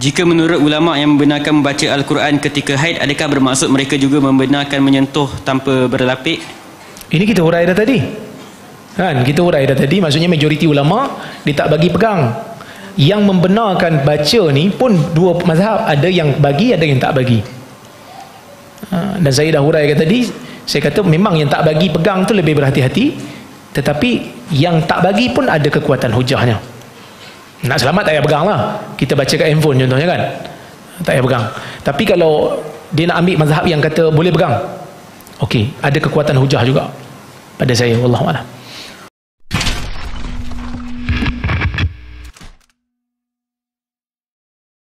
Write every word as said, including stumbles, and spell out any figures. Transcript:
Jika menurut ulama yang membenarkan membaca Al-Quran ketika haid, adakah bermaksud mereka juga membenarkan menyentuh tanpa berlapik? Ini kita hurai dah tadi kan, kita hurai dah tadi. Maksudnya majoriti ulama dia tak bagi pegang. Yang membenarkan baca ni pun dua mazhab, ada yang bagi, ada yang tak bagi. Ha, dan saya dah huraikan tadi, saya kata memang yang tak bagi pegang tu lebih berhati-hati, tetapi yang tak bagi pun ada kekuatan hujahnya. Nak selamat tak payah pegang lah, kita baca kat handphone contohnya kan, tak payah pegang. Tapi kalau dia nak ambil mazhab yang kata boleh pegang, okey, ada kekuatan hujah juga pada saya, wallahualam.